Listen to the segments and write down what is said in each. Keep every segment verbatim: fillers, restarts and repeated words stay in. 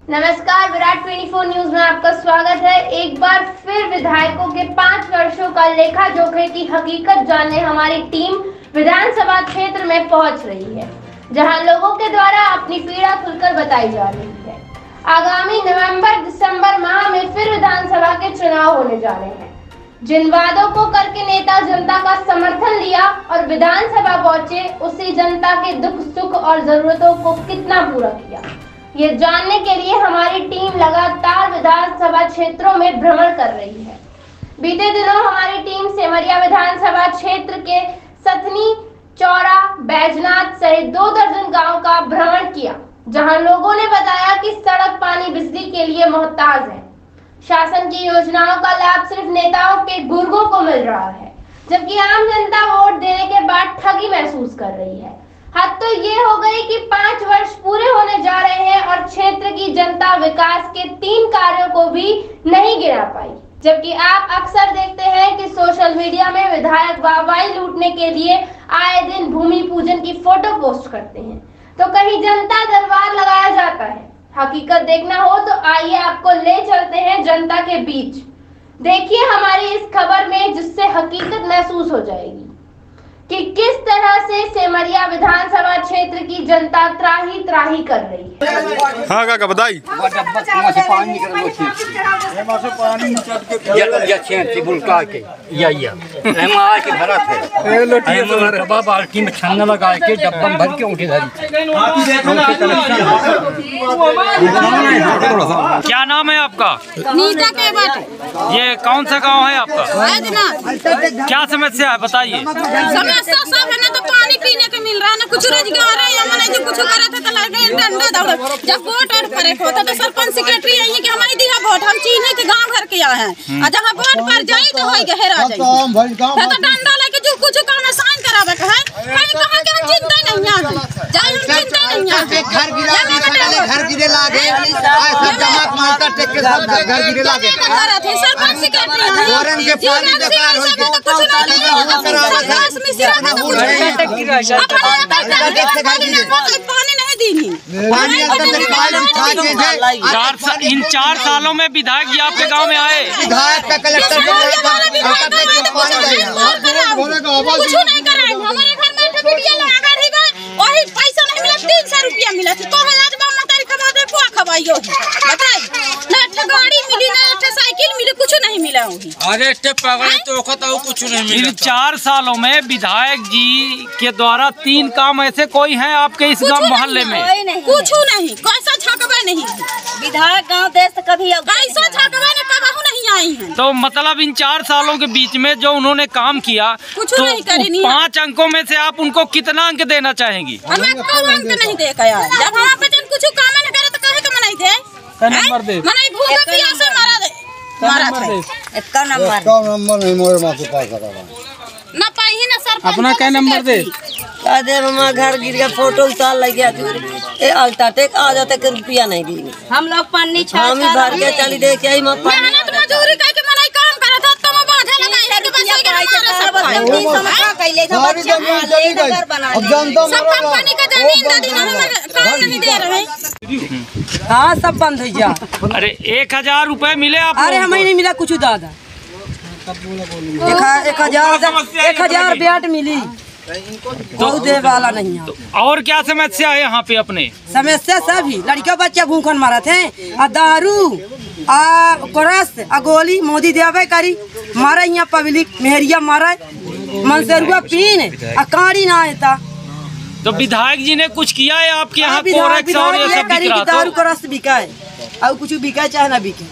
नमस्कार, विराट चौबीस न्यूज में आपका स्वागत है। एक बार फिर विधायकों के पाँच वर्षों का लेखा जोखे की हकीकत जानने हमारी टीम विधानसभा क्षेत्र में पहुंच रही है, जहां लोगों के द्वारा अपनी पीड़ा खुलकर बताई जा रही है। आगामी नवंबर दिसंबर माह में फिर विधानसभा के चुनाव होने जा रहे हैं। जिन वादों को करके नेता जनता का समर्थन लिया और विधानसभा पहुंचे, उसी जनता के दुख सुख और जरूरतों को कितना पूरा किया, ये जानने के लिए हमारी टीम लगातार विधानसभा क्षेत्रों में भ्रमण कर रही है। बीते दिनों हमारी टीम सेमरिया विधानसभा क्षेत्र के सतनी, चौरा, बैजनाथ सहित दो दर्जन गांव का भ्रमण किया, जहां लोगों ने बताया कि सड़क, पानी, बिजली के लिए मोहताज हैं। शासन की योजनाओं का लाभ सिर्फ नेताओं के गुर्गों को मिल रहा है, जबकि आम जनता वोट देने के बाद ठगी महसूस कर रही है। हद तो ये हो गई कि पाँच वर्ष पूरे होने जा रहे हैं और क्षेत्र की जनता विकास के तीन कार्यों को भी नहीं गिना पाई। जबकि आप अक्सर देखते हैं कि सोशल मीडिया में विधायक वाहवाही लूटने के लिए आए दिन भूमि पूजन की फोटो पोस्ट करते हैं, तो कहीं जनता दरबार लगाया जाता है। हकीकत देखना हो तो आइए आपको ले चलते हैं जनता के बीच। देखिए हमारी इस खबर में, जिससे हकीकत महसूस हो जाएगी कि किस तरह से सेमरिया विधानसभा क्षेत्र की जनता त्राही त्राही कर रही है। हाँ काका बताई। बाल्टी में छन्ना लगा के डब्बा भर के उठे धरी। क्या नाम है आपका? नीता के बात। ये कौन सा गांव है आपका? क्या समस्या है बताइए। समस्या सब है ना, तो पानी पीने को मिल रहा है ना, कुछ रोजगार है, या मैंने जो कुछ करा था तो लगे डंडा दौड़। जब वोट और परे होता तो सरपंच सेक्रेटरी आई कि हमारी दिया वोट, हम चीनी के गांव घर के आए हैं, और जहां वोट पर जाए तो होई गहरा जाए तो डंडा लेके जो कुछ काम साइन करावे के है, कहीं कहां के हम चिंता नहीं आवे जाए, हम चिंता नहीं आवे। घर गिरा घर गिरे लागे सब जमात मारता टेक के सब घर गिरे लागे सरपंच सेक्रेटरी वरन के पानी बेकार हो गया, पानी का हुआ करावा पानी नहीं दी। पानी पानी इन चार सालों में विधायक जी आपके गांव में आए? विधायक का कलेक्टर कुछ नहीं कराए। हमारे घर में वही पैसा नहीं मिला, तीन सौ रुपया मिला तो हजार खवाइयो बताए ना, गाड़ी मिली ना साइकिल मिली, कुछ नहीं मिला। अरे तो कुछ नहीं मिला। इन चार सालों में विधायक जी के द्वारा तीन काम ऐसे कोई हैं आपके इस गांव मोहल्ले में? कुछ नहीं, कैसा छकवा नहीं विधायक गांव देश कभी कैसा छकवा ने कबहू नहीं आई है। तो मतलब इन चार सालों के बीच में जो उन्होंने काम किया, कुछ तो नहीं करी। पाँच अंकों में से आप उनको कितना अंक देना चाहेंगी? हमें अंक नहीं दे गया, जब वहाँ पे कुछ काम नहीं करे तो कहे तो मनाई थे नंबर दे मनाई भूखे प्यासे मारा दे मारा थे। इसका नंबर इसका नंबर नहीं मोरे मां के पास रहा ना पाई ना सर। अपना क्या नंबर दे? कह दे मम्मा घर गिर गया, फोटो उतार लग गया, ए अल्ट्राटेक आ जाते के रुपया नहीं दी। हम लोग पन्नी छा हम ही भर के चली दे के मत मेहनत मजदूरी करके मनाई काम करा था, तुम बाधा लगाई है कि बस ये हमारा सब समझा कैले था बच्चा ले घर बना ले सब कंपनी का जमीन दादी हमें काम नहीं दे रहे। हाँ सब बंद हो जा। अरे एक हजार रुपए मिले आप? अरे हमें नहीं मिला कुछ दादा। एक हजार एक हजार ब्याट मिली, तो दे वाला नहीं है। तो और क्या समस्या है यहाँ पे अपने? समस्या सभी लड़कियों बच्चे भूखन मारा थे, आ दारू आ कोरस आ गोली मोदी देवे करी मारा, यहाँ पब्लिक मेहरिया मारा, मनसेरुआ पीन आ काड़ी ना आता। तो विधायक जी ने कुछ किया है आपके यहाँ? कोरेक्स और ये सब बिक रहा था, दारू कोरस बिकाए और कुछ बिकाए चाहे ना बिके।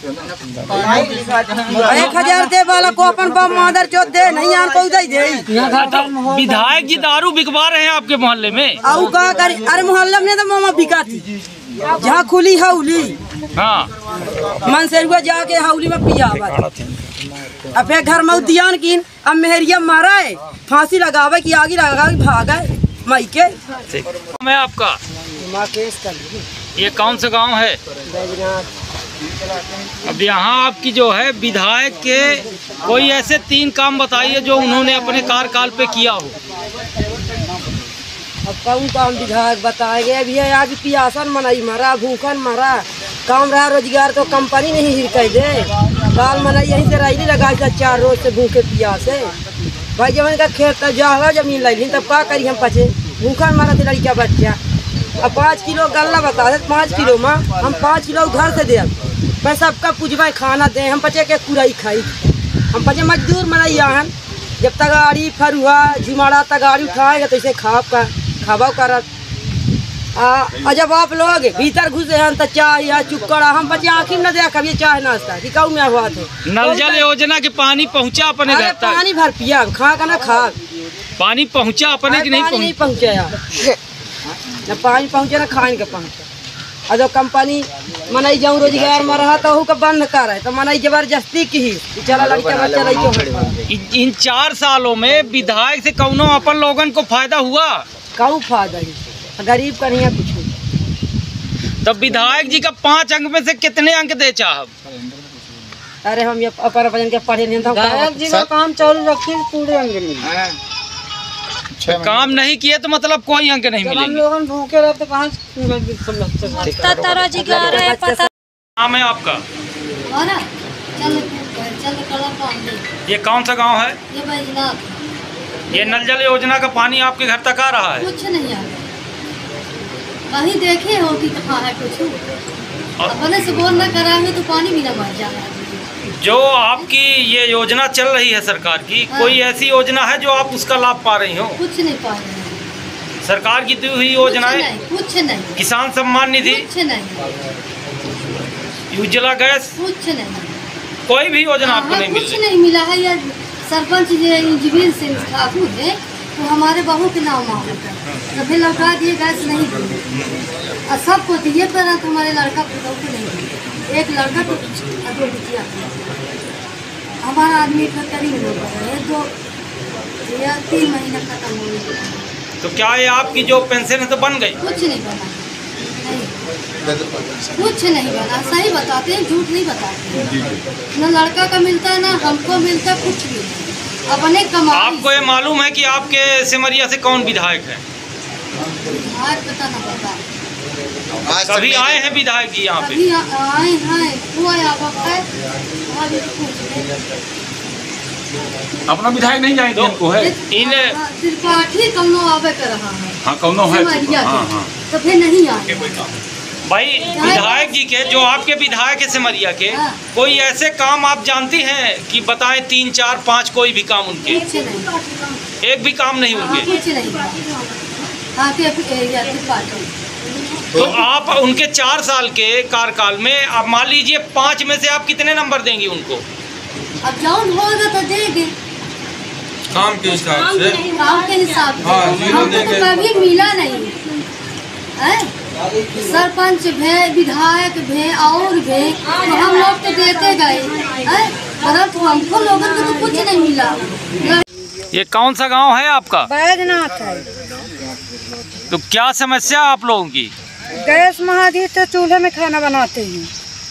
एक हजार दे वाला को अपन बाप मादर चौथ दे नहीं आन को दे दे। तो विधायक जी दारू बिकवा रहे हैं आपके मोहल्ले में? आउ का करी, अरे मोहल्ले में तो मामा बिकाती जहाँ खुली हौली, हाँ मनसेरुआ जाके हौली में पिया अब फिर घर में उद्यान की अब मेहरिया मारा है, फांसी लगावे की आगे लगा भागा मई के। मैं आपका ये कौन सा गांव है? अब यहाँ आपकी जो है विधायक के कोई ऐसे तीन काम बताइए जो उन्होंने अपने कार्यकाल पे किया हो। अब कौन कौन विधायक बताएंगे? अभी आज पियासन मनाई मरा, भूखन मरा, काम रहा रोजगार तो कंपनी नहीं हिर कह दे। बाल मना यहीं से रही लगा चार रोज से भूखे पिया से भाई जब इनका खेत जावा जमीन लाई तब का करी हम पचे भूखा मारा थे लड़का बच्चा। अब पाँच किलो गल्ला बता दे पाँच किलो में हम पाँच किलो घर से दे पैसा सबका पूछवा खाना दे हम पचे के कुराई खाई हम पचे मजदूर मनैया हम जब तक गाड़ी फरुआ झुमाड़ा तक गाड़ी उठाएगा तो इसे खाब का खाबा करत आ जब आप लोग भीतर घुसे हैं तो चाय या चुक्कड़ा हम बच्चे आखिर न दे कभी चाय नाश्ता कि कहूँ मैं हुआ थे। नल जल योजना के पानी पहुँचा अपने घर तक? पानी भर पिया खा का ना खा पानी पहुँचा अपने की नहीं? नहीं पहुँचाया न पानी पहुँचे ना खाने के पहुँचा। और जो कंपनी मनाई जाऊँ रोजगार में रहा तो का बंद कर है तो मनाई जबरदस्ती की ही चला लड़का बच्चा रही। इन चार सालों में विधायक से कौनो अपन लोगन को फायदा हुआ? कहूँ फायदा ही गरीब का नहीं है कुछ। तब विधायक जी का पाँच अंक में से कितने अंक दे चाहब? अरे हम ये अपर वजन के पढ़े नहीं था विधायक जी का काम चालू रखे पूरे अंक मिले। काम नहीं किए तो मतलब कोई अंक नहीं मिलेंगे। हम लोग भूखे रहते कहाँ नाम है आपका? ये कौन सा गांव है? ये नल जल योजना का पानी आपके घर तक आ रहा है? कुछ नहीं आ रहा। वही देखे हो कि कहाँ है कुछ अपने से बोल न कराएंगे तो पानी भी न मर जाएगा। जो आपकी ये योजना चल रही है सरकार की, हाँ। कोई ऐसी योजना है जो आप उसका लाभ पा रही हो? कुछ नहीं पा रहे हैं। सरकार की दी हुई योजनाएं? कुछ नहीं। किसान सम्मान निधि? कुछ नहीं। उज्ज्वला गैस? कुछ नहीं। कोई भी योजना आपको नहीं मिली? कुछ नहीं मिला है। या सरपंच इंजीनियर सिंह ठाकुर है तो हमारे बहू के नाम मांगा था तो फिर लौटा दिए गैस नहीं दिए और सबको दिए पर हमारे लड़का को नहीं दिए। एक लड़का तो दो बिटिया हमारा आदमी का करीब हो गया है दो या तीन महीना खत्म हो गया। तो क्या ये आपकी जो पेंशन है तो बन गई? कुछ नहीं बना। नहीं कुछ नहीं बना। सही बताते हैं झूठ नहीं बताते। न लड़का का मिलता है ना हमको मिलता कुछ भी अपने कमाई। आपको ये मालूम है कि आपके सिमरिया से कौन विधायक है? विधायक पता न पता। कभी आए हैं विधायक जी यहाँ पे? आए हैं हुआ है। अपना विधायक नहीं जाएंगे इनको है इन त्रिपाठी कौनो आवे कर रहा है। हाँ कौनो है हाँ, हाँ। तो फिर नहीं आए भाई विधायक जी के जो आपके विधायक है सिमरिया के हाँ। कोई ऐसे काम आप जानती हैं कि बताएं तीन चार पाँच कोई भी काम उनके? एक भी काम नहीं उनके? कुछ नहीं। हाँ, तो आप उनके चार साल के कार्यकाल में अब मान लीजिए पाँच में से आप कितने नंबर देंगी उनको? अब जौन होगा तो देंगे काम के हिसाब से। काम के हिसाब से हाँ, जीरो देंगे। तो कभी मिला नहीं है। सरपंच भे विधायक भे और भे तो हम लोग तो देते गए परंतु हमको लोगों को तो कुछ नहीं मिला। ये कौन सा गांव है आपका? बैजनाथ है। तो क्या समस्या आप लोगों की? गैस महादी तो चूल्हे में खाना बनाते हैं।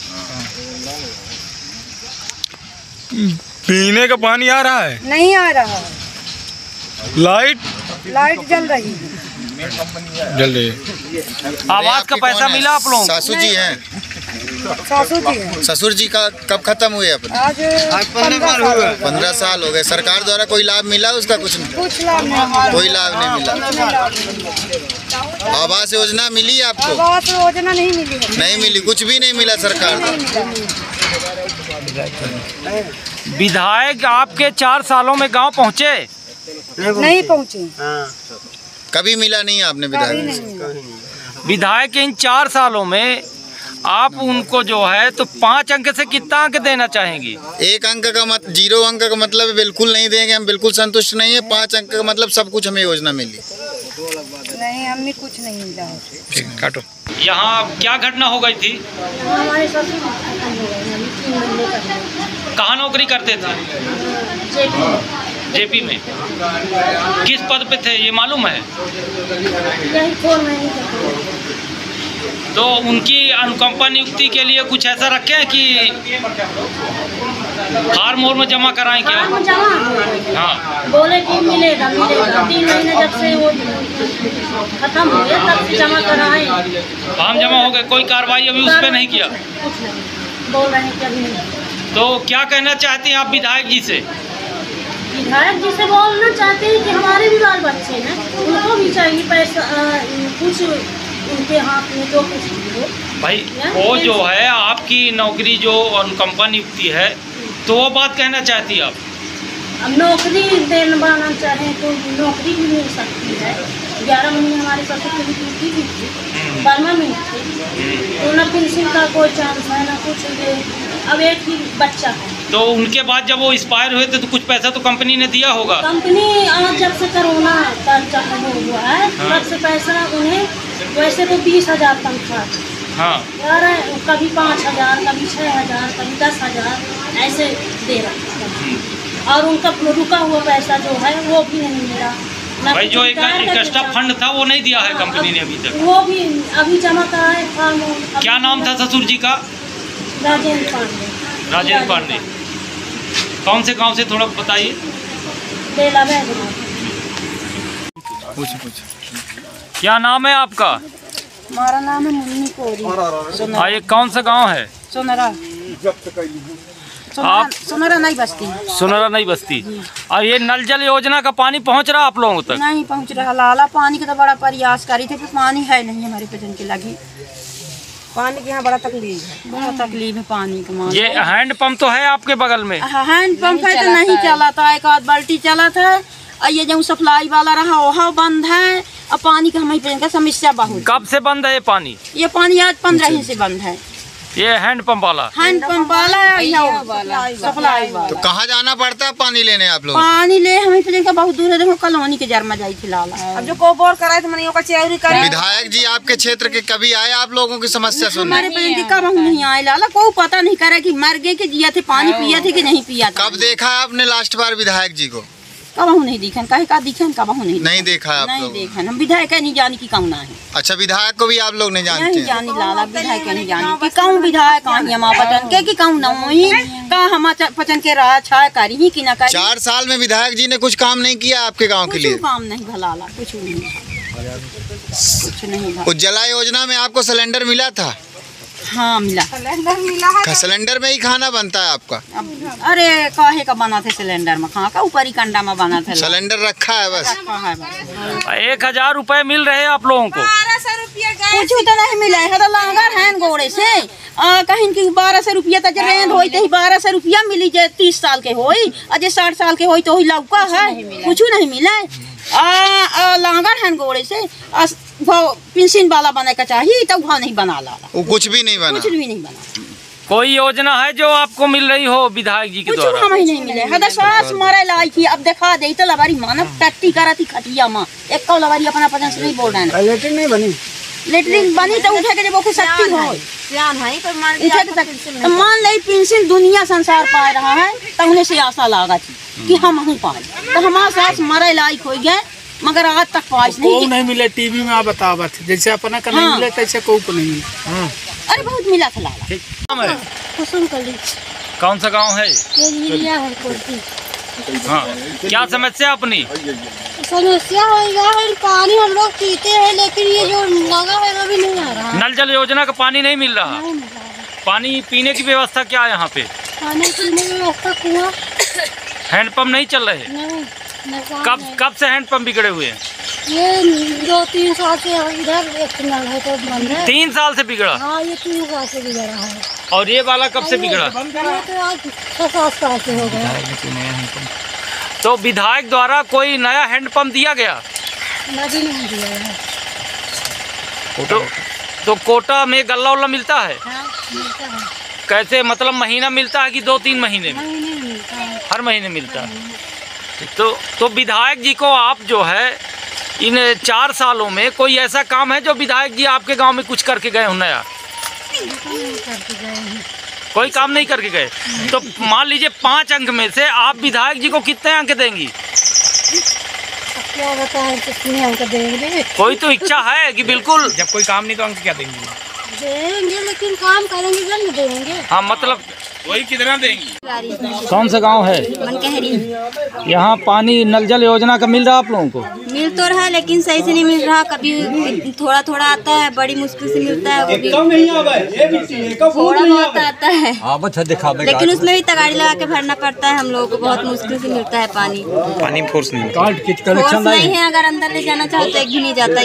पीने का पानी आ रहा है? नहीं आ रहा। लाइट लाइट जल रही है। जल रही है। आवाज का पैसा मिला आप लोगों? सासू जी हैं। सासू जी हैं। ससुर जी का कब खत्म हुए अपने? आज पंद्रह साल हो गए। सरकार द्वारा कोई लाभ मिला उसका? कुछ नहीं। कुछ लाभ नहीं। कोई लाभ नहीं मिला। आवास योजना मिली आपको? आवास योजना नहीं मिली है। नहीं मिली। कुछ भी नहीं मिला सरकार द्वारा। विधायक आपके चार सालों में गांव पहुंचे? नहीं पहुंचे। कभी मिला नहीं आपने विधायक? विधायक के इन चार सालों में आप उनको जो है तो पाँच अंक से कितना अंक देना चाहेंगी? एक अंक का मत जीरो अंक का मतलब बिल्कुल नहीं देंगे हम। बिल्कुल संतुष्ट नहीं है। पाँच अंक का मतलब सब कुछ हमें योजना मिली नहीं। हमें कुछ नहीं मिला। ठीक काटो। यहाँ क्या घटना हो गई थी? हमारे ससुर कहाँ नौकरी करते थे? जेपी में। किस पद पे थे ये मालूम है? तो उनकी अनुकंपा नियुक्ति के लिए कुछ ऐसा रखे हैं कि फार्म और में जमा कराएं क्या? जमा हाँ बोले कि मिलेगा मिलेगा तीन महीने जब से वो खत्म हो गया, तब से जमा कराए। फॉर्म जमा हो गए, कोई कार्रवाई अभी उस पर नहीं किया? कुछ नहीं बोल रहे हैं कि अभी नहीं। तो क्या कहना चाहते हैं आप विधायक जी से? विधायक जी से बोलना चाहते हैं कि हमारे भी बाल बच्चे हैं, उनको भी चाहिए पैसा, आ, कुछ उनके हाथ में जो कुछ भी हो। भाई वो जो है आपकी नौकरी जो अनुकंपा नियुक्ति है, तो वो बात कहना चाहती है आप? अब नौकरी दिलवाना चाहें तो नौकरी भी मिल सकती है। ग्यारह महीने हमारे ससुर की ड्यूटी भी थी, परमानेंट थी, तो न पेंशन का कोई चांस है न कुछ। अब एक ही बच्चा है, तो उनके बाद जब वो एक्सपायर हुए थे तो कुछ पैसा तो कंपनी ने दिया होगा? कंपनी आज जब से कोरोना का चालू हुआ है तब से पैसा उन्हें, वैसे तो बीस हजार तनख्वाह, हाँ, यार कभी पाँच हजार कभी छः हजार कभी दस हजार ऐसे दे रहे, और उनका रुका हुआ पैसा जो है वो भी नहीं मिला। भाई जो एक एक्स्ट्रा फंड था वो नहीं दिया है कंपनी ने अभी तक? वो भी अभी जमा कराए फॉर्म। क्या नाम था ससुर जी का? राजेंद्र पांडे। राजेंद्र पांडे। कौन से गांव से, थोड़ा बताइए। बेला बैजनाथ। पूछ पूछ क्या नाम है आपका? हमारा नाम है मुन्नी कोरी। हाँ, ये कौन सा गांव है? सोनरा। आप सोनरा नहीं बस्ती। सोनरा नहीं बस्ती। और ये नल जल योजना का पानी पहुंच रहा आप लोगों तक? नहीं पहुंच रहा, लाला पानी का तो बड़ा प्रयास करी थे, पानी है नहीं हमारे पसंद के लगी। पानी की यहाँ बड़ा तकलीफ है, बड़ा तकलीफ है पानी का। ये हैंड पंप तो है आपके बगल में? हैंड पंप है तो नहीं चला था, एक आध बाल्टी चला था, और ये जो सप्लाई वाला रहा वहाँ बंद है, और पानी का हमारी समस्या बहुत। कब से बंद है ये पानी? ये पानी आज पंद्रह दिन से बंद है। ये हैंड पंप वाला? हैंड पंप वाला सप्लाई वाला। तो कहाँ जाना पड़ता है पानी लेने आप लोग? पानी ले हमें फिर का बहुत दूर है, देखो कॉलोनी के जरमा जाई थी लाला। अब जो को बोर कराए तो मनियों का चेहरी करे। विधायक जी आपके क्षेत्र के कभी आए आप लोगों की समस्या सुनने? हमारे पे के कब नहीं आए लाला, को पता नहीं करे कि मर गए कि जिया थे, पानी पिया थे कि नहीं पिया था। कब देखा आपने लास्ट बार विधायक जी को? कब नहीं दिखन, कहे का दिखन, कब नहीं नहीं देखा आप नहीं लोग? देखन, हम विधायक नहीं जानी की कौन है। अच्छा, विधायक को भी आप लोग नहीं जानते? नहीं जानी लाला, विधायक नहीं जानी कि कौन विधायक कहाँ हम पटन के कि कौन न होई का हम पचन के राह छा करी कि ना करी। चार साल में विधायक जी ने कुछ काम नहीं किया आपके गांव के लिए? कुछ काम नहीं भलाला, कुछ नहीं, कुछ नहीं। उज्ज्वला योजना में आपको सिलेंडर मिला था? हाँ मिला। सिलेंडर मिला है। सिलेंडर में ही खाना बनता है आपका? अरे काहे का बना थे सिलेंडर में, खा का ऊपरी कंडा में बना था। सिलेंडर रखा है बस? एक हजार रुपए मिल रहे हैं आप लोगों को? कुछ तो नहीं मिला है, लांगर है गोड़े से कहीं की बारह सौ रुपया तक रेंद होई तो बारह सौ रुपया मिली, जे तीस साल के होई अजय साठ साल के होई तो ही लौका है, कुछ नहीं मिला आ लांगर है गोड़े से। पेंशन वाला बने का चाहिए तो वहाँ नहीं बना ला, वो कुछ भी नहीं बना, कुछ भी नहीं बना। कोई योजना है जो आपको मिल रही हो विधायक जी के द्वारा? कुछ हमें नहीं मिले, हदा सास मरे लाई थी, अब देखा दे तो लवारी मानव टट्टी करा थी खटिया माँ, एक कौ लवारी अपना पसंद से नहीं बोल रहे हैं। लेटरिन नहीं बनी? लेटरिन बनी तो उठे के जब वो शक्ति हो उठे के सकती, मान ले पेंशन दुनिया संसार पा रहा है तो उन्हें से आशा लागा थी कि हम हूँ पाए, तो हमारा सास मरे लायक हो गए मगर आज तक पास नहीं, नहीं मिले। टीवी में आप बतावत जैसे अपना का नहीं हाँ। मिले तैसे को नहीं मिले। हाँ। अरे बहुत मिला था लाला। कुसुम कली कौन सा गांव है? ये लिया है कोटी। हाँ, क्या समस्या अपनी? समस्या है पानी हम लोग पीते हैं लेकिन ये जो लगा है वो भी नहीं आ रहा। नल जल योजना का पानी नहीं मिल रहा? नहीं मिल रहा। पानी पीने की व्यवस्था क्या है यहाँ पे? पानी पीने की व्यवस्था कुआं हैंडपंप नहीं चल रहे? नहीं। कब कब से हैंडपंप बिगड़े हुए हैं? ये दो तीन साल से इधर एक नल है तो बंद है। तीन साल से बिगड़ा? हाँ ये तीन साल से बिगड़ा है। और ये वाला कब से बिगड़ा? ये तो आज छह सात साल से हो गया। तो विधायक द्वारा कोई नया हैंडपंप दिया गया? नदी नहीं दिया है। तो, तो कोटा में गल्ला उल्ला मिलता है? हाँ, मिलता है। कैसे मतलब महीना मिलता है कि दो तीन महीने में? नहीं नहीं मिलता है। हर महीने मिलता है। तो तो विधायक जी को आप जो है इन चार सालों में कोई ऐसा काम है जो विधायक जी आपके गांव में कुछ करके गए हो नया? कोई काम नहीं करके गए? तो मान लीजिए पाँच अंक में से आप विधायक जी को कितने अंक देंगी? क्या बताएं कितने अंक देंगे? कोई तो इच्छा है कि बिल्कुल जब कोई काम नहीं तो अंक क्या देंगे? देंगे लेकिन काम करेंगे जब न देंगे। हाँ मतलब वही कितना देंगी? कौन सा गांव है? मनकहरी। यहाँ पानी नल जल योजना का मिल रहा आप लोगों को? मिल तो रहा है लेकिन सही से नहीं मिल रहा, कभी थोड़ा थोड़ा आता है, बड़ी मुश्किल से मिलता है, वो भी थोड़ा बहुत आता है लेकिन उसमें भी तगाड़ी लगा के भरना पड़ता है। हम लोगों को बहुत मुश्किल से मिलता है पानी। पानी फोर्स नहीं फोर्स नहीं है, अगर अंदर ले जाना चाहो तो एक भी नहीं जाता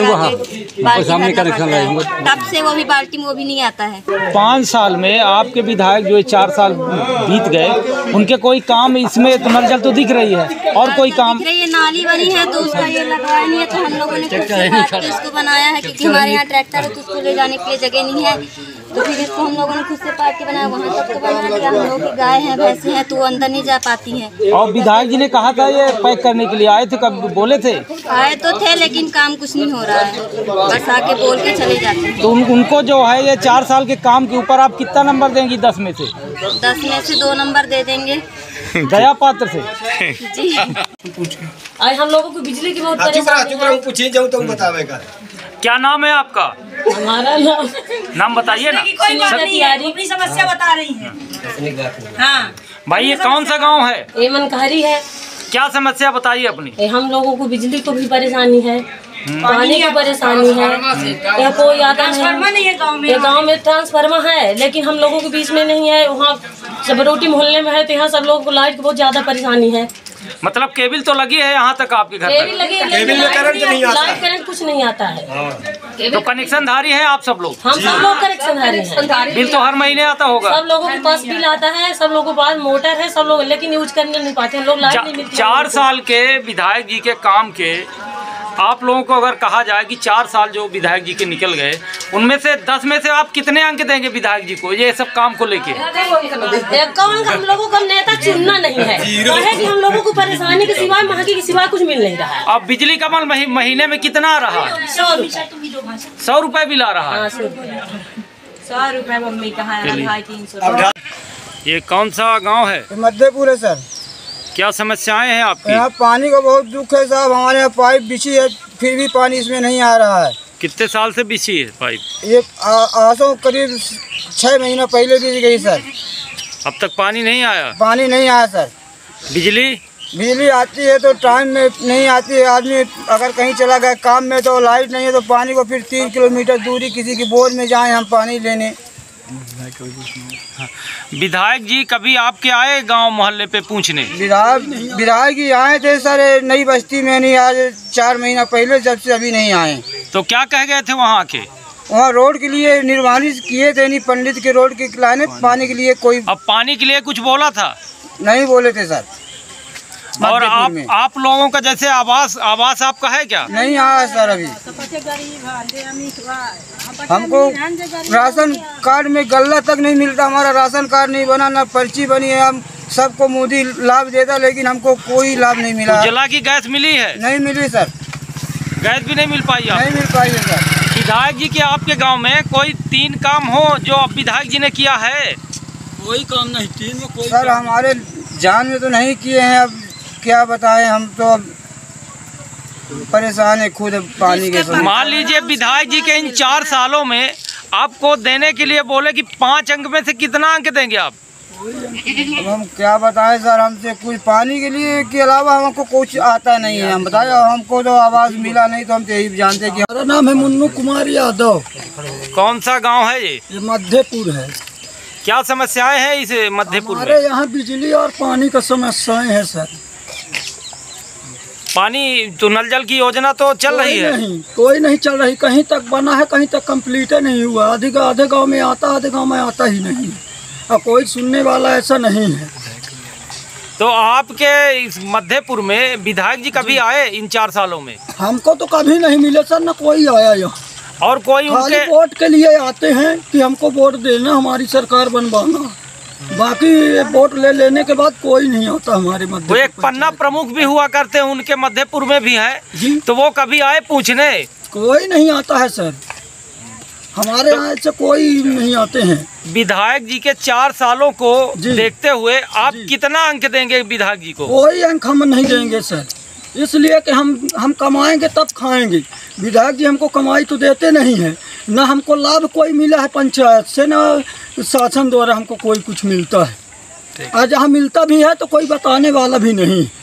है, तब से वो भी बाल्टी में वो भी नहीं आता है। पाँच साल में आपके विधायक जो चार साल बीत गए, उनके कोई काम इसमें तो नल जल तो दिख रही है और कोई काम दिख रही है, नाली बनी है तो उसका ये लगाया नहीं है, तो हम लोगों ने खुद से काट के इसको बनाया है, क्योंकि हमारे यहाँ ट्रैक्टर है तो उसको ले जाने के लिए जगह नहीं है, तो फिर इसको हम लोगों ने खुद से काट के बनाया। वहाँ तक तो बना दिया, हम लोग की गाय हैं भैंसे हैं तो वो अंदर नहीं जा पाती हैं। और विधायक जी ने कहा था ये पैक करने के लिए आए थे, कब बोले थे? आए तो थे लेकिन काम कुछ नहीं हो रहा है, बस आके बोल के चले जाते हैं। तो उन, उनको जो है ये चार साल के काम के ऊपर आप कितना नंबर देंगी दस में से? दस में से दो नंबर दे देंगे दया पात्र से। जी आज हम लोगों को बिजली की बहुत परेशानी पूछिए जाऊँ तो बतावेगा। क्या नाम है आपका? हमारा नाम नाम बताइए ना। कोई बात नहीं है, अपनी समस्या बता रही है। हाँ भाई ये कौन सा गांव है? ये मनकारी है। क्या समस्या बताइए अपनी? हम लोगों को बिजली को भी परेशानी है, पानी की परेशानी है, या कोई आता नहीं है गाँव में। गाँव में ट्रांसफार्मर है लेकिन हम लोगों के बीच में नहीं है, वहाँ सबरोटी मोहल्ले में है, तो यहाँ सब लोगों को लाइट की बहुत ज्यादा परेशानी है। मतलब केबल तो लगी है यहाँ तक आपके घर केबल लगी है, केबल में करंट नहीं आता, लाइट करंट कुछ नहीं आता है। तो कनेक्शन धारी है आप सब लोग? हम सब लोग कनेक्शन धारी हैं। बिल तो हर महीने आता होगा? सब लोगों के पास बिल आता है, सब लोगों के पास मोटर है, सब लोग लेकिन यूज करने नहीं पाते हैं, लोग लाइट नहीं मिलती। चार साल के विधायक जी के काम के आप लोगों को अगर कहा जाए कि चार साल जो विधायक जी के निकल गए, उनमें से दस में से आप कितने अंक देंगे विधायक जी को ये सब काम को लेके? कौन हम लोगों का नेता चुनना नहीं है, है कि हम लोगों को परेशानी के सिवाय महंगी के सिवाय कुछ मिल नहीं रहा है। अब बिजली का बिल मही, महीने में कितना आ रहा है? सौ रुपए सौ रुपए बिल आ रहा है। सौ रुपए मम्मी कहा ढाई तीन सौ। ये कौन सा गाँव है? मध्यपुर है सर। क्या समस्याएं हैं आपकी? यहाँ पानी का बहुत दुख है साहब, हमारे यहाँ पाइप बिछी है फिर भी पानी इसमें नहीं आ रहा है। कितने साल से बिछी है पाइप? ये आसों करीब छः महीना पहले बिछ गई सर। अब तक पानी नहीं आया? पानी नहीं आया सर। बिजली बिजली आती है तो टाइम में नहीं आती है, आदमी अगर कहीं चला गया काम में तो लाइट नहीं है तो पानी को फिर तीन किलोमीटर दूरी किसी की बोर में जाएं हम पानी लेने। विधायक जी कभी आपके आए गांव मोहल्ले पे पूछने? विधायक विधायक जी आए थे सर, नई बस्ती में नहीं, आज चार महीना पहले, जब से अभी नहीं आए। तो क्या कह गए थे वहाँ के? वहाँ रोड के लिए निर्माणित किए थे, नहीं पंडित के रोड के लाने पानी के लिए कोई। अब पानी के लिए कुछ बोला था? नहीं बोले थे सर। और आप आप लोगों का जैसे आवास आवास आपका है क्या? नहीं आया सर अभी। हमको राशन कार्ड में गल्ला तक नहीं मिलता, हमारा राशन कार्ड नहीं बना, ना पर्ची बनी है। हम सबको मोदी लाभ देता लेकिन हमको कोई लाभ नहीं मिला। उज्ज्वला की गैस मिली है? नहीं मिली सर, गैस भी नहीं मिल पाई है? नहीं मिल पाई है सर। विधायक जी के आपके गांव में कोई तीन काम हो जो अब विधायक जी ने किया है? कोई काम नहीं, तीन में कोई सर हमारे जान में तो नहीं किए हैं, अब क्या बताएं, हम तो अब परेशान है खुद पानी के साथ। मान लीजिए विधायक जी के इन चार सालों में आपको देने के लिए बोले कि पाँच अंक में से कितना अंक देंगे आप? अब हम क्या बताएं सर, हमसे कुछ पानी के लिए के अलावा हमको कुछ आता नहीं है। हम बताए हमको तो आवाज़ मिला नहीं तो हम तो यही जानते कि। मेरा नाम है मुन्नू कुमार यादव। कौन सा गांव है ये? ये मध्यपुर है। क्या समस्याएं हैं इस मध्यपुर में? हमारे यहाँ बिजली और पानी का समस्याएं हैं सर। पानी तो नल जल की योजना तो चल रही है? नहीं, कोई नहीं चल रही, कहीं तक बना है कहीं तक कंप्लीट नहीं हुआ। आधे आधे गांव में आता, आधे गांव में आता ही नहीं, और कोई सुनने वाला ऐसा नहीं है। तो आपके इस मध्यपुर में विधायक जी कभी आए इन चार सालों में? हमको तो कभी नहीं मिले सर, न कोई आया यहाँ। और कोई उनके वोट के लिए आते हैं कि हमको वोट देना, हमारी सरकार बनवाना, बाकी वोट ले लेने के बाद कोई नहीं आता हमारे मध्य। वो एक पन्ना प्रमुख भी हुआ करते हैं उनके मध्यपुर में भी है जी, तो वो कभी आए पूछने? कोई नहीं आता है सर, हमारे तो यहाँ से कोई नहीं आते हैं। विधायक जी के चार सालों को देखते हुए आप कितना अंक देंगे विधायक जी को? कोई अंक हम नहीं देंगे सर, इसलिए कि हम हम कमाएंगे तब खाएंगे। विधायक जी हमको कमाई तो देते नहीं है, ना हमको लाभ कोई मिला है पंचायत से, ना शासन द्वारा हमको कोई कुछ मिलता है। और जहाँ मिलता भी है तो कोई बताने वाला भी नहीं।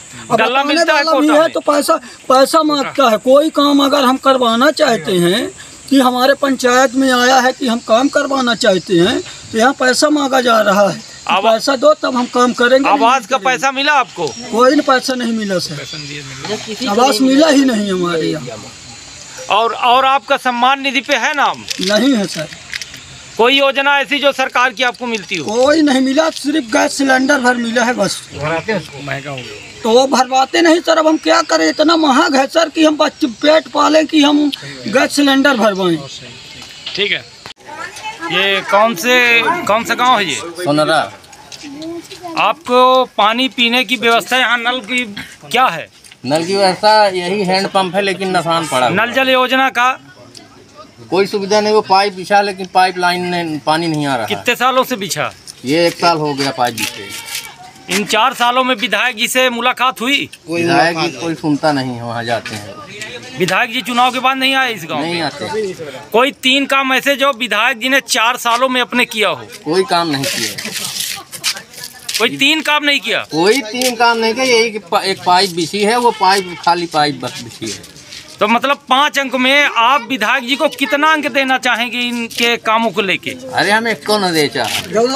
अब गल्ला मिलता है वाला भी कोटा है में। तो पैसा पैसा मांगता है। कोई काम अगर हम करवाना चाहते हैं कि हमारे पंचायत में आया है कि हम काम करवाना चाहते हैं तो यहाँ पैसा मांगा जा रहा है। अब पैसा दो तब हम काम करेंगे। आवास का पैसा मिला आपको? कोई न पैसा नहीं मिला सर, आवास मिला ही नहीं हमारे यहाँ। और और आपका सम्मान निधि पे है नाम? नहीं है सर। कोई योजना ऐसी जो सरकार की आपको मिलती हो? कोई नहीं मिला, सिर्फ गैस सिलेंडर भर मिला है बस। भराते हैं उसको, महंगा हो गया तो वो भरवाते नहीं सर। अब हम क्या करें, इतना महंग है सर कि हम बच्चे पेट पालें कि हम गैस सिलेंडर भरवाएं। ठीक है। ये कौन से कौन सा गांव है ये? सोनरा। आपको पानी पीने की व्यवस्था यहाँ नल की क्या है? नल की व्यवस्था यही हैंड पंप है, लेकिन नुकसान पड़ा। नल जल योजना का कोई सुविधा नहीं। वो पाइप बिछा, लेकिन पाइप लाइन में पानी नहीं आ रहा। कितने सालों से बिछा? ये एक साल हो गया पाइप बिछे। इन चार सालों में विधायक जी से मुलाकात हुई? कोई विधायक जी कोई सुनता नहीं है, वहाँ जाते हैं। विधायक जी चुनाव के बाद नहीं आए इस गांव? नहीं आते। कोई तीन काम ऐसे जो विधायक जी ने चार सालों में अपने किया हो? कोई काम नहीं किया। कोई तीन काम नहीं किया? कोई तीन काम नहीं किया। यही कि पा, एक पाइप बिछी है, वो पाइप खाली पाइप बस बिछी है। तो मतलब पाँच अंक में आप विधायक जी को कितना अंक देना चाहेंगे इनके कामों को लेके? अरे हम एक को न दे चाह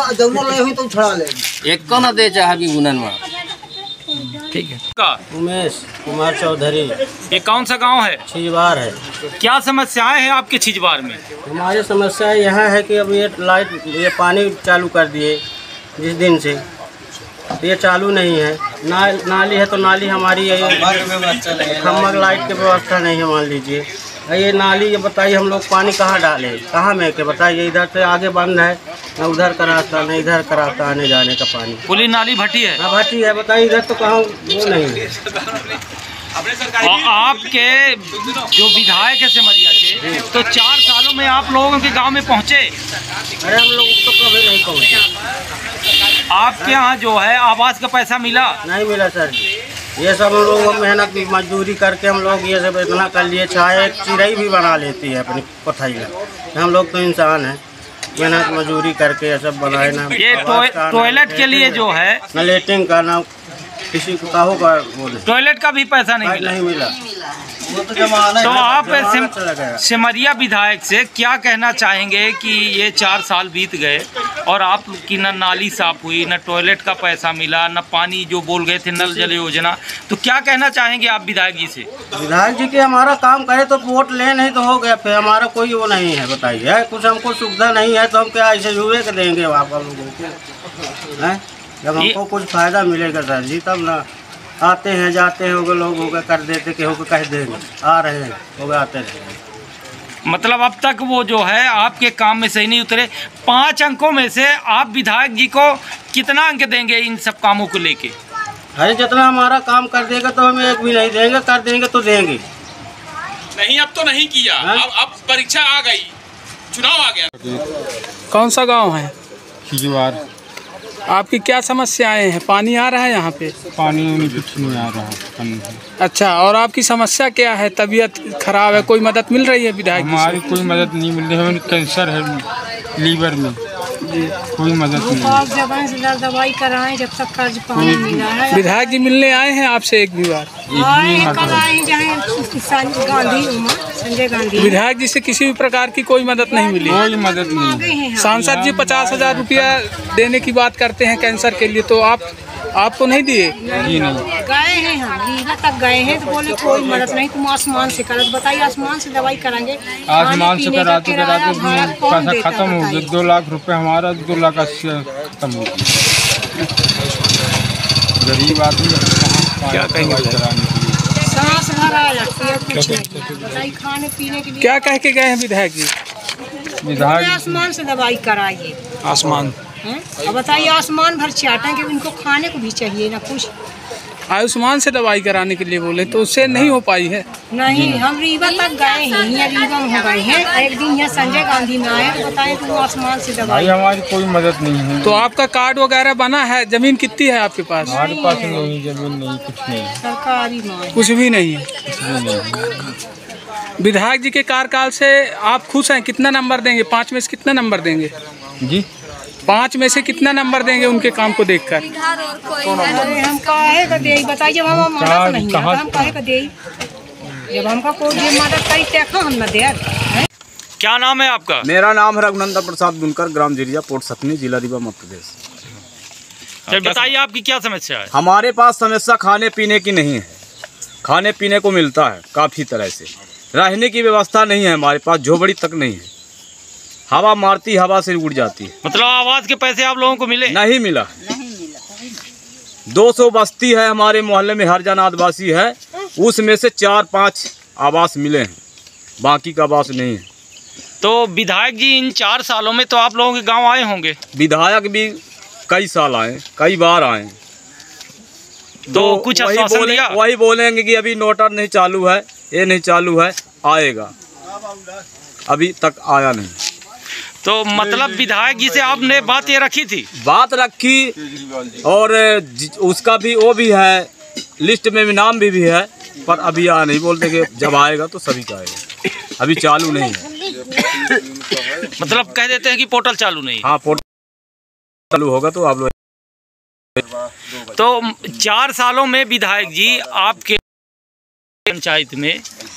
एक को न दे चाह भी बुनन में। ठीक है। उमेश कुमार चौधरी। ये कौन सा गांव है? छिजवार है। क्या समस्याएं हैं आपके छिजवार में? हमारी समस्या यह है कि अब ये लाइट ये पानी चालू कर दिए जिस दिन से, ये चालू नहीं है। ना नाली है तो नाली हमारी है, खम्मक लाइट की व्यवस्था नहीं है मान लीजिए। ये नाली ये बताइए हम लोग पानी कहाँ डालें, कहाँ में के बताइए। इधर से आगे बंद है, न उधर का रास्ता न इधर का रास्ता आने जाने का पानी। पुली नाली भट्टी है? हाँ भट्टी है, बताइए इधर तो कहाँ वो नहीं है। और आपके जो विधायक है सिमरिया के, तो चार सालों में आप लोगों के गांव में पहुंचे? अरे हम लोग तो कभी नहीं पहुँचे। आपके यहाँ जो है आवास का पैसा मिला? नहीं मिला सर। ये सब हम लोग मेहनत मजदूरी करके हम लोग ये सब इतना कर लिए। चाहे एक चिड़ई भी बना लेती है अपनी कोठाई में। हम लोग तो इंसान हैं, मेहनत मजदूरी करके ये सब बनाए ना। ये टॉयलेट के लिए जो है न लेटरिन का ना किसी को काहो का बोले, टॉयलेट का भी पैसा नहीं मिला? नहीं मिला। तो आप सिम, सिमरिया विधायक से क्या कहना चाहेंगे कि ये चार साल बीत गए और आप की न नाली साफ हुई, न टॉयलेट का पैसा मिला, न पानी जो बोल गए थे नल जल योजना, तो क्या कहना चाहेंगे आप विधायक जी से? विधायक जी के हमारा काम करे तो वोट ले, नहीं तो हो गया। फिर हमारा कोई वो नहीं है, बताइए। कुछ हमको सुविधा नहीं है तो हम क्या ऐसे जुए के देंगे आप लोगों को? हैं जब हमको कुछ फायदा मिलेगा सर जी तब ना। आते हैं जाते हैं होगे लोग होगा कर देते कि होगा कह देंगे आ रहे हैं होगा आते रहे। मतलब अब तक वो जो है आपके काम में सही नहीं उतरे। पाँच अंकों में से आप विधायक जी को कितना अंक देंगे इन सब कामों को लेके? अरे जितना हमारा काम कर देगा तो हम एक भी नहीं देंगे, कर देंगे तो देंगे। नहीं अब तो नहीं किया। अब अब परीक्षा आ गई, चुनाव आ गया। कौन सा गांव है? छिजवार। आपकी क्या समस्याएं हैं? पानी आ रहा है यहाँ पे? पानी में कुछ नहीं आ रहा है। अच्छा, और आपकी समस्या क्या है? तबीयत खराब है, कोई मदद मिल रही है विधायक? हमारी कोई मदद नहीं मिल रही है। कैंसर है लीवर में, कोई मदद नहीं। दवाई कराएं जब तक कर्ज पानी मिला है। विधायक जी मिलने आए हैं आपसे एक भी बार? संजय गांधी। विधायक जी से किसी भी प्रकार की कोई मदद नहीं मिली? कोई मदद नहीं। सांसद जी पचास हजार रुपया देने की बात करते हैं कैंसर के लिए, तो आप आपको नहीं दिए? जी नहीं। गए हैं हम रीवा तक गए हैं तो बोले कोई मदद नहीं, तुम आसमान से करत। बताइए आसमान से दवाई कराएंगे? आसमान से कराते कराते पैसा खत्म हो गया। दो लाख रुपए हमारा, दो लाख अस्सी खत्म हो गया। गरीब आदमी क्या कहेंगे? सांस भरा लगती है कुछ नहीं। बताइए खाने पीने के लिए क्या कह के गए हैं विधायक जी? विधायक आसमान से दवाई कराइए। आसमान? अब बताइए आसमान भर चाटें कि उनको खाने को भी चाहिए ना कुछ। आयुष्मान से दवाई कराने के लिए बोले तो उससे नहीं हो पाई है? नहीं, हम रीवा तक गए हैं, यहाँ रीवा में हो गए हैं। एक दिन यहाँ संजय गांधी में आए तो बताएं तो आसमान से दवाई। हमारी कोई मदद नहीं है। तो आपका कार्ड वगैरह बना है? जमीन कितनी है आपके पास? हमारे पास नहीं, जमीन नहीं, कुछ नहीं। सरकारी कुछ भी नहीं है। विधायक जी के कार्यकाल से आप खुश हैं? कितना नंबर देंगे? पाँच में से कितना नंबर देंगे? जी पाँच में से कितना नंबर देंगे उनके काम को देखकर? अरे हम काहे का दे बताइए, जब हम मदद नहीं है हम काहे का दे, जब हमका कोई भी मदद करी देखो हम न दे। क्या नाम है आपका? मेरा नाम है रघुनंदन प्रसाद बुनकर, ग्राम जिरिया, पोर्ट सतनी, जिला रीवा, मध्य प्रदेश। चल बताइए आपकी क्या समस्या है? हमारे पास समस्या खाने पीने की नहीं है। खाने पीने को मिलता है काफ़ी तरह से, रहने की व्यवस्था नहीं है हमारे पास, झोपड़ी तक नहीं है। हवा मारती हवा से उड़ जाती है। मतलब आवास के पैसे आप लोगों को मिले? नहीं मिला। दो सौ बस्ती है हमारे मोहल्ले में, हरिजन आदिवासी है, उसमें से चार पाँच आवास मिले हैं, बाकी का आवास नहीं है। तो विधायक जी इन चार सालों में तो आप लोगों के गांव आए होंगे? विधायक भी कई साल आए, कई बार आए, तो कुछ आश्वासन दिया? वही बोलेंगे कि अभी नोटर नहीं चालू है, ये नहीं चालू है, आएगा, अभी तक आया नहीं। तो मतलब विधायक जी से आपने बात ये रखी थी? बात रखी, और उसका भी वो भी है, लिस्ट में भी नाम भी, भी है, पर अभी आ नहीं, बोलते कि जब आएगा तो सभी का आएगा, अभी चालू नहीं है। मतलब कह देते हैं कि पोर्टल चालू नहीं है। हाँ, पोर्टल चालू होगा तो आप लोग। तो चार सालों में विधायक जी आपके पंचायत में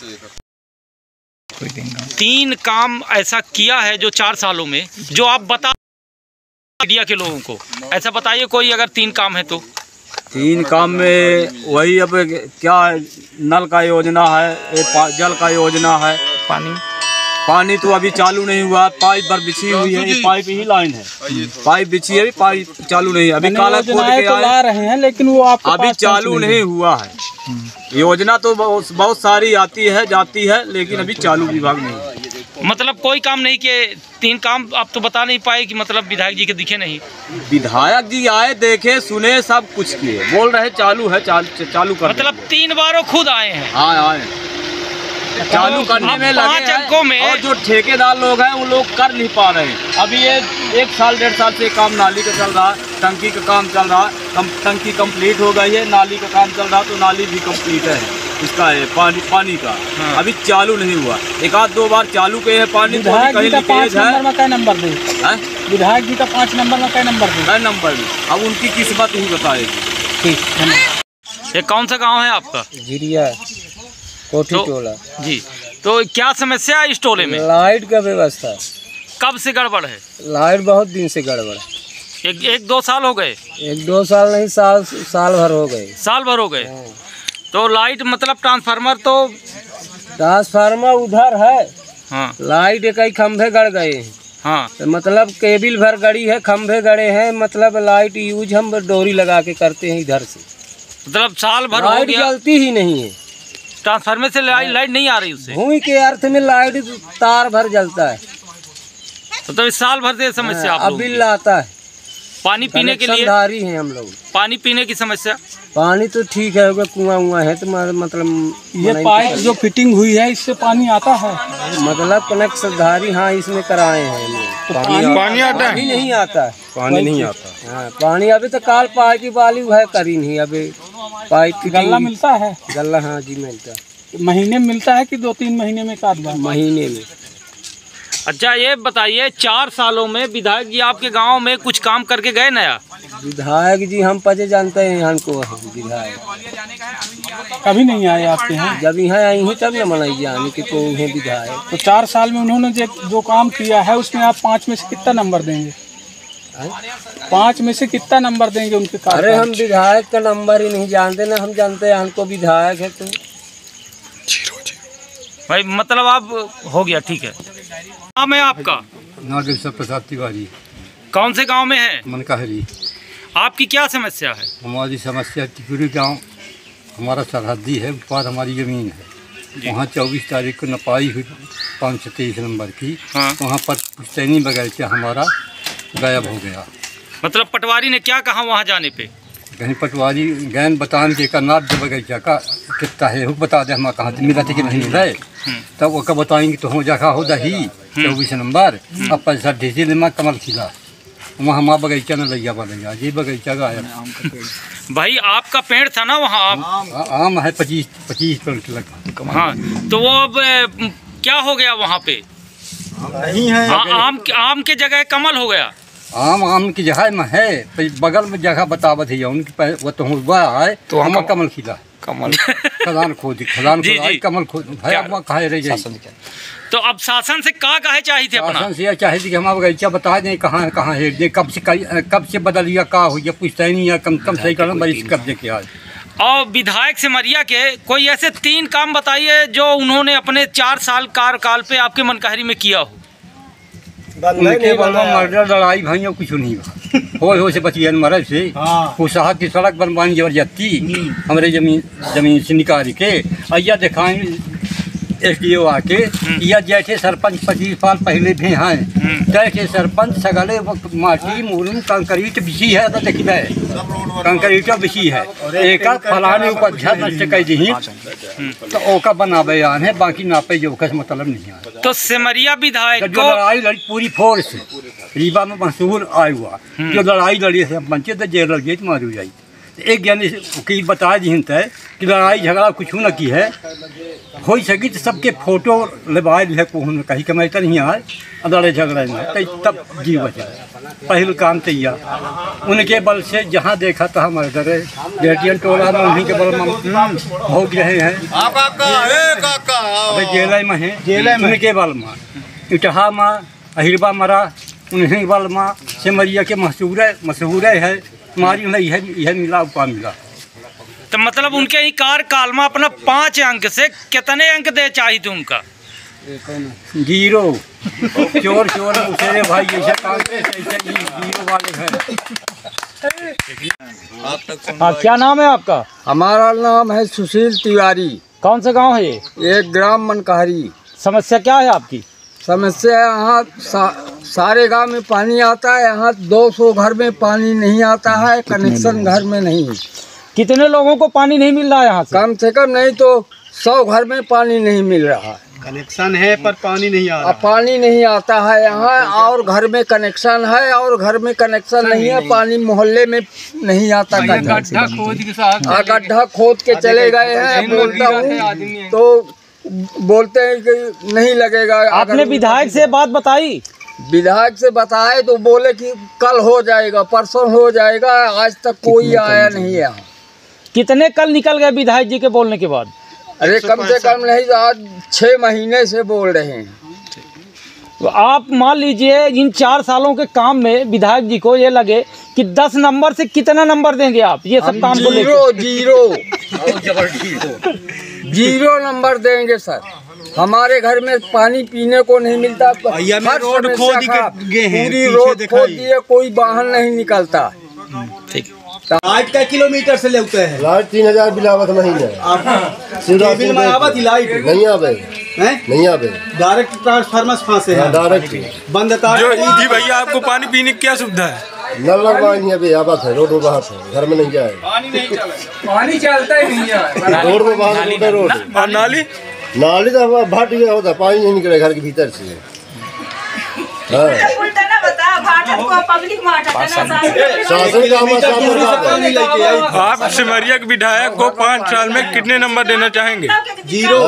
तीन काम ऐसा किया है जो चार सालों में, जो आप बता मीडिया के लोगों को, ऐसा बताइए कोई अगर तीन काम है तो। तीन काम में वही, अब क्या नल का योजना है, जल का योजना है, पानी पानी तो अभी चालू नहीं हुआ, पाइप पर बिछी हुई है, ये पाइप ही लाइन है, पाइप बिछी है, पाइप चालू नहीं है, अभी काला खोद के तो ला रहे हैं, लेकिन वो आपके अभी चालू नहीं हुआ है। योजना तो बहुत, बहुत सारी आती है जाती है, लेकिन अभी चालू विभाग नहीं है। मतलब कोई काम नहीं किए, तीन काम आप तो बता नहीं पाए कि मतलब विधायक जी के दिखे नहीं? विधायक जी आए, देखे, सुने, सब कुछ किए, बोल रहे चालू है, चालू चालू कर, मतलब तीन बार खुद आए हैं? हाँ आए, चालू करने में लगे हैं, में और जो ठेकेदार लोग हैं वो लोग कर नहीं पा रहे हैं। अभी ये एक साल डेढ़ साल से काम नाली का चल रहा है, टंकी का काम चल रहा है, कम, टंकी कंप्लीट हो गई है, नाली का काम चल रहा है, तो नाली भी कंप्लीट है, इसका है पानी पानी का। हाँ। अभी चालू नहीं हुआ, एक आध दो बार चालू किए हैं पानी। विधायक जी का पाँच नंबर में क्या नंबर दे? विधायक जी का पाँच नंबर में क्या नंबर दे? क्या नंबर में, अब उनकी किस्मत ही बताएगी। ठीक। ये कौन सा गाँव है आपका? जिरिया, कोठी तो, टोला जी। तो क्या समस्या है इस टोले में? लाइट का व्यवस्था कब से गड़बड़ है? लाइट बहुत दिन से गड़बड़ है। एक, एक दो साल हो गए? एक दो साल नहीं, साल साल भर हो गए। साल भर हो गए। तो लाइट मतलब ट्रांसफार्मर तो ट्रांसफार्मर उधर है। हाँ। लाइट कई खंभे गड़ गए हैं। हाँ। तो मतलब केबिल भर गड़ी है, खंभे गड़े हैं, मतलब लाइट यूज हम डोरी लगा के करते हैं इधर से। मतलब साल भर हो लाइट गया, जलती ही नहीं है। ट्रांसफार्मर से लाइट लाइट नहीं आ रही उससे। भूमि के अर्थ में लाइट तार भर जलता है। तो तब इस साल भर से समस्या आप लोगों की? बिल आता है। पानी पीने के लिए धारी हैं हम लोग। पानी पीने की समस्या? पानी तो ठीक है, कुआं हुआ है तो मतलब ये पाइप जो फिटिंग हुई है इससे पानी आता है, मतलब कनेक्शन धारी। हाँ, इसमें कराए हैं। तो पानी पानी आता है? पानी नहीं आता है, पानी नहीं आता। हाँ, पानी अभी तो काल पाइप की बाली है करी नहीं, अभी पाइप गल्ला मिलता है। गल्ला हाँ जी मिलता है। महीने में मिलता है कि दो तीन महीने में एक आध बार? महीने में। अच्छा ये बताइए, चार सालों में विधायक जी आपके गांव में कुछ काम करके गए नया? विधायक जी हम पजे जानते हैं हमको विधायक कभी नहीं आए आपके यहाँ? जब यहाँ आई ही तब न मनाई जाने की तो उन्हें विधायक। तो चार साल में उन्होंने जो जो काम किया है उसमें आप पाँच में से कितना नंबर देंगे? पाँच में से कितना नंबर देंगे उनके काम? अरे हम विधायक का नंबर ही नहीं जानते ना, हम जानते हैं हमको विधायक है तो भाई मतलब आप हो गया। ठीक है, नाम है आपका? नागेश्वर प्रसाद तिवारी। कौन से गांव में है? मनकाहरी। आपकी क्या समस्या है? हमारी समस्या टिकुरी गांव हमारा सरहदी है, ऊपर हमारी ज़मीन है, वहाँ चौबीस तारीख को नपाई हुई पाँच सौ तेईस नंबर की। हाँ। वहाँ पर पुश्तैनी बगीचा हमारा गायब हो गया। मतलब पटवारी ने क्या कहा वहाँ जाने पे? कहीं पटवारी गैन बतान के करना जो बगीचा का कितना है वो बता दे, हम कहाँ मिला थे कि नहीं मिला है, तब वो कब बताएंगे तो हो जगह हो दही चौबीस नंबर। अब पैसा ढीसी दिमाग कमल खिला वहाँ हमारा बगीचा न लैया बनेगा, ये बगीचा गायब। भाई आपका पेड़ था ना वहाँ? आप आम है पच्चीस पच्चीस पेड़ लगा। हाँ, तो वो अब क्या हो गया वहाँ पे? नहीं है आ, आम आम के जगह कमल हो गया। आम आम की जगह में है, बगल में जगह बतावत है उनकी वो तो हुआ है तो हम कमल खिला कमल खदान खोदी खदान खोदी कमल खोद है अब कहे रह जाए। तो अब शासन से का कहे चाहिए थे अपना? शासन से चाहे थी कि हम बगीचा बता दें कहाँ कहाँ है दे कब से कब से बदलिया का हो या पूछता नहीं है कम कम सही करना बड़ी कब्जे किया है। और विधायक सिमरिया के कोई ऐसे तीन काम बताइए जो उन्होंने अपने चार साल कार्यकाल पे आपके मनकहरी में किया हो। उनके मर्डर लड़ाई भाई कुछ नहीं हो हो से बचिए मरद से कुशाहत की सड़क बनवानी जबरदस्ती हमारे जमीन जमीन से निकाल के अय्या दिखाएं एस डी ओ आके या जैसे सरपंच पच्चीस साल पहले भी हैं जैसे सरपंच सगले माटी मूलम कंक्रीट बिछी है तो देखिए कंक्रीट बिछी है एक फलाने उपाध्याय कह दी तो ओका बना बयान है बाकी नापे जो का मतलब नहीं है। तो सिमरिया विधायक जो लड़ाई लड़ी पूरी फोर्स रीवा में मशहूर आया हुआ जो लड़ाई लड़ी से पंचायत जेल लगी मारू जाई एक ज्ञानी वकील बता दी है कि लड़ाई झगड़ा कुछ न की है हो सकी तो सबके फोटो लेवा है कहूँ कहीं कमाई तो नहीं आए लड़े झगड़े में तब जीव बचा पहले काम तैयार उनके बल से जहाँ देखा था हमारे डरे बेटियन टोला में उन्हीं के बल में भोग रहे हैं जेल में है जेल में उनके बल में इटहा में अहिरबा मरा उन्हीं बल में सिमरिया के मशहूर मशहूर है हमारी यह यह मिला उपा मिला। तो मतलब उनके ही कार्यकाल में अपना पाँच अंक से कितने अंक दे चाहिए थे उनका? जीरो चोर चोर मुसेरे भाई ऐसा कांग्रेस ऐसे जीरो वाले हैं। हाँ क्या नाम है आपका? हमारा नाम है सुशील तिवारी। कौन सा गांव है ये? एक ग्राम मनकहरी। समस्या क्या है आपकी? समस्या यहाँ सा, सारे गांव में पानी आता है, यहाँ दो सौ घर में पानी नहीं आता है, कनेक्शन घर में नहीं है। कितने लोगों को पानी नहीं मिल रहा है यहाँ से? कम से कम नहीं तो सौ घर में पानी नहीं मिल रहा है। कनेक्शन है पर पानी नहीं आ रहा। पानी नहीं आता है यहाँ और घर में कनेक्शन है और घर में कनेक्शन नहीं है, पानी मोहल्ले में नहीं आता। गड्ढा खोद के गड्ढा खोद के चले गए हैं, बोलता हूँ तो बोलते हैं कि नहीं लगेगा। आपने विधायक से बात बताई? विधायक से बताए तो बोले कि कल हो जाएगा परसों हो जाएगा, आज तक कोई आया नहीं है। कितने कल निकल गए विधायक जी के बोलने के बाद? अरे कम से कम नहीं आज छः महीने से बोल रहे हैं। तो आप मान लीजिए इन चार सालों के काम में विधायक जी को ये लगे कि दस नंबर से कितना नंबर देंगे आप ये सब काम को लेकर? जीरो जीरो जीरो नंबर देंगे सर। हमारे घर में पानी पीने को नहीं मिलता, रोड खोद पूरी रोड खोद दिए, कोई वाहन नहीं निकलता। ठीक लाइट का किलोमीटर से लेते हैं? लाइट तीन हजार बिल आवत महीने बिल में आवत लाइट नहीं आवे नहीं आवे डायरेक्ट ट्रांसफार्मर फांसे है डायरेक्ट बंद तार। जो जी भैया आपको पानी पीने की क्या सुविधा है? नल लगवाए नहीं अभी आवत है, रोड में बाहर है, घर में नहीं जाए पानी नहीं चलता पानी चलता ही नहीं है, रोड में बाहर होता रोड। और नाली नाली तो भट गया होता, पानी नहीं निकले घर के भीतर से। आप सिमरिया के विधायक को पाँच साल में कितने नंबर देना चाहेंगे? जीरो।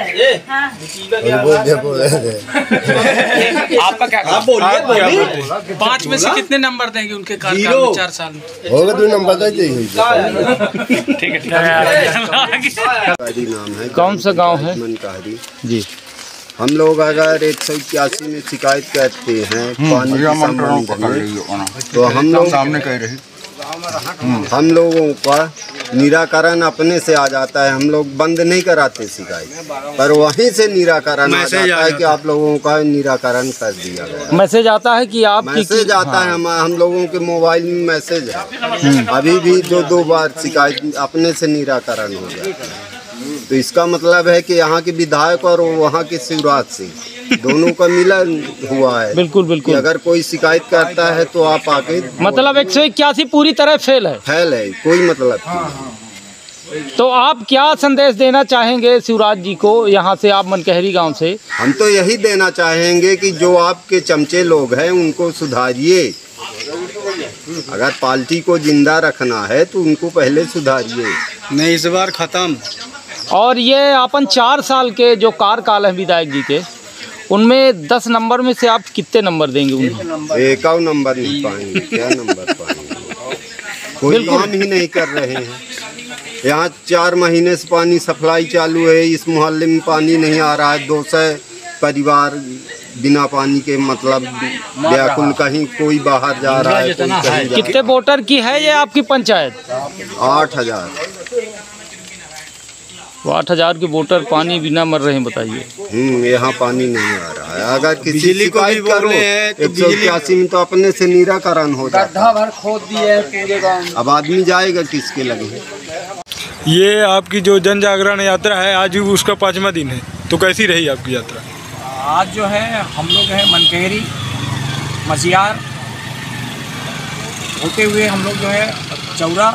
आपका क्या? आप बोलिए पाँच में से कितने नंबर देंगे उनके कार्यकाल में चार साल में? होगा दो नंबर देते। ठीक है ठीक है। कौन सा गांव है? मनकहरी जी। हम लोग अगर एक सौ इक्यासी में शिकायत करते हैं पानी की तो हम लोग सामने कह रहे हम लोगों का निराकरण अपने से आ जाता है। हम लोग बंद नहीं कराते शिकायत, पर वहीं से निराकरण आ जाता है कि आप लोगों का निराकरण कर दिया गया। मैसेज आता है कि आप मैसेज आता है, हम हम लोगों के मोबाइल में मैसेज है। अभी भी दो दो बार शिकायत अपने से निराकरण हो जाता है। तो इसका मतलब है कि यहाँ के विधायक और वहाँ के शिवराज सिंह दोनों का मिलन हुआ है। बिल्कुल बिल्कुल। अगर कोई शिकायत करता है तो आप आके मतलब एक सौ इक्यासी पूरी तरह फेल है। फेल है, कोई मतलब नहीं। तो आप क्या संदेश देना चाहेंगे शिवराज जी को यहाँ से, आप मनकहरी गांव से? हम तो यही देना चाहेंगे कि जो आपके चमचे लोग हैं उनको सुधारिए। अगर पार्टी को जिंदा रखना है तो उनको पहले सुधारिए। नहीं इस बार खत्म। और ये अपन चार साल के जो कार्यकाल है विधायक जी के, उनमें दस नंबर में से आप कितने नंबर देंगे उन्हें? एक और नंबर नहीं पाएंगे, क्या नंबर पाएंगे? कोई काम ही नहीं कर रहे हैं। यहाँ चार महीने से पानी सप्लाई चालू है, इस मोहल्ले में पानी नहीं आ रहा है। दो सौ परिवार बिना पानी के मतलब व्याकुल, कहीं कोई बाहर जा रहा है, कोई कहीं जा। कितने वोटर की है ये आपकी पंचायत? आठ हजार वो आठ हजार के वोटर पानी बिना मर रहे हैं, बताइए। हम्म यहाँ पानी नहीं आ रहा है। अगर किसी शिकायत करो एक सौ इक्यासी में तो अपने से निराकरण हो जाता है। भर खोद दिए पूरे गाँव। अब आदमी जाएगा किसके लगे? ये आपकी जो जन जागरण यात्रा है, आज भी उसका पाँचवा दिन है, तो कैसी रही आपकी यात्रा? आज जो है हम लोग हैं मनकेरी मसियार होते हुए हम लोग जो है चौरा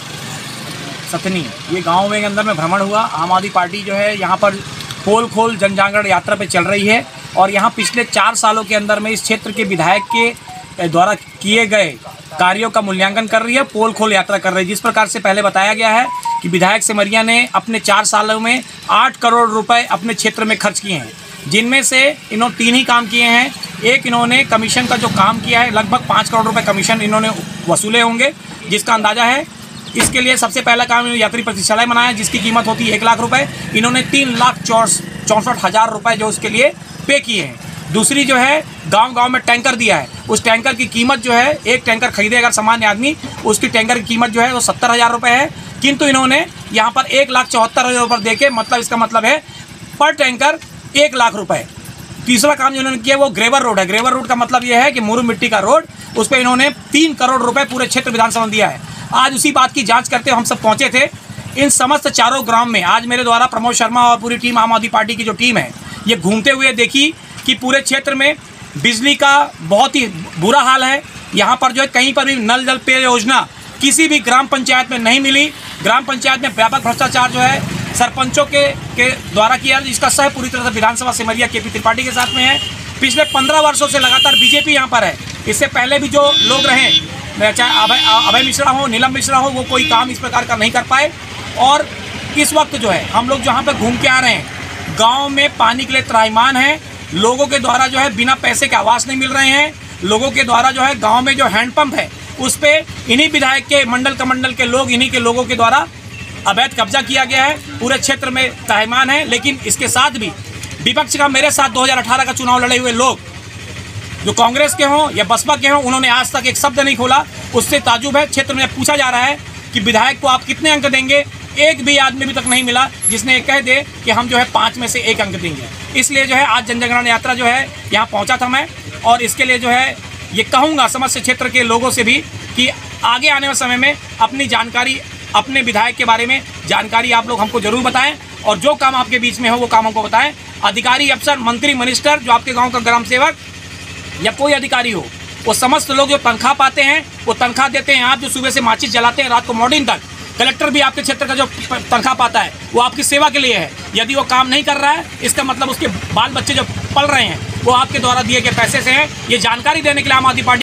सतनी ये गांव में अंदर में भ्रमण हुआ। आम आदमी पार्टी जो है यहाँ पर पोल खोल जन जागरण यात्रा पे चल रही है और यहाँ पिछले चार सालों के अंदर में इस क्षेत्र के विधायक के द्वारा किए गए कार्यों का मूल्यांकन कर रही है, पोल खोल यात्रा कर रही है। जिस प्रकार से पहले बताया गया है कि विधायक सिमरिया ने अपने चार सालों में आठ करोड़ रुपए अपने क्षेत्र में खर्च किए हैं, जिनमें से इन्होंने तीन ही काम किए हैं। एक इन्होंने कमीशन का जो काम किया है, लगभग पाँच करोड़ रुपए कमीशन इन्होंने वसूले होंगे, जिसका अंदाजा है। इसके लिए सबसे पहला काम इन्होंने यात्री प्रतीक्षालय बनाया, जिसकी कीमत होती है एक लाख रुपए। इन्होंने तीन लाख चौस चौंसठ हज़ार रुपये जो उसके लिए पे किए हैं। दूसरी जो है गांव गांव में टैंकर दिया है, उस टैंकर की कीमत जो है, एक टैंकर खरीदे अगर सामान्य आदमी, उसकी टैंकर की कीमत जो है वो सत्तर हज़ार रुपये है, किंतु इन्होंने यहाँ पर एक लाख चौहत्तर हज़ार रुपये दे के, मतलब इसका मतलब है पर टैंकर एक लाख रुपये। तीसरा काम जो इन्होंने किया वो ग्रेवर रोड है। ग्रेवर रोड का मतलब ये है कि मुरु मिट्टी का रोड, उस पर इन्होंने तीन करोड़ रुपए पूरे क्षेत्र विधानसभा में दिया है। आज उसी बात की जांच करते हम सब पहुंचे थे इन समस्त चारों ग्राम में। आज मेरे द्वारा प्रमोद शर्मा और पूरी टीम आम आदमी पार्टी की जो टीम है ये घूमते हुए देखी कि पूरे क्षेत्र में बिजली का बहुत ही बुरा हाल है। यहाँ पर जो है कहीं पर भी नल जल पेय योजना किसी भी ग्राम पंचायत में नहीं मिली। ग्राम पंचायत में व्यापक भ्रष्टाचार जो है सरपंचों के के द्वारा किया, जिसका सह पूरी तरह से विधानसभा सिमरिया के पी त्रिपाठी के साथ में है। पिछले पंद्रह वर्षों से लगातार बीजेपी यहाँ पर है। इससे पहले भी जो लोग रहे, चाहे अभय अभय मिश्रा हो, नीलम मिश्रा हो, वो कोई काम इस प्रकार का नहीं कर पाए। और इस वक्त जो है हम लोग जहाँ पर घूम के आ रहे हैं, गाँव में पानी के लिए त्राहिमाम है। लोगों के द्वारा जो है बिना पैसे के आवास नहीं मिल रहे हैं। लोगों के द्वारा जो है गाँव में जो हैंडपम्प है उस पर इन्हीं विधायक के मंडल कमंडल के लोग, इन्हीं के लोगों के द्वारा अवैध कब्जा किया गया है। पूरे क्षेत्र में त्राहिमाम है। लेकिन इसके साथ भी विपक्ष का मेरे साथ दो हज़ार अठारह का चुनाव लड़े हुए लोग जो कांग्रेस के हों या बसपा के हों, उन्होंने आज तक एक शब्द नहीं खोला। उससे ताजुब है। क्षेत्र में पूछा जा रहा है कि विधायक को आप कितने अंक देंगे, एक भी आदमी भी तक नहीं मिला जिसने कह दे कि हम जो है पाँच में से एक अंक देंगे। इसलिए जो है आज जन जागरण यात्रा जो है यहाँ पहुँचा था मैं, और इसके लिए जो है ये कहूँगा समस्त क्षेत्र के लोगों से भी कि आगे आने वाले समय में अपनी जानकारी, अपने विधायक के बारे में जानकारी आप लोग हमको जरूर बताएं, और जो काम आपके बीच में हो वो काम हमको बताएं। अधिकारी, अफसर, मंत्री, मिनिस्टर, जो आपके गांव का ग्राम सेवक या कोई अधिकारी हो, वो समस्त लोग जो तनख्वाह पाते हैं वो तनख्वाह देते हैं। आप जो सुबह से माचिस जलाते हैं रात को मॉर्निंग तक, कलेक्टर भी आपके क्षेत्र का जो तनख्वाह पाता है वो आपकी सेवा के लिए है। यदि वो काम नहीं कर रहा है, इसका मतलब उसके बाल बच्चे जो पल रहे हैं वो आपके द्वारा दिए गए पैसे से हैं। ये जानकारी देने के लिए आम आदमी पार्टी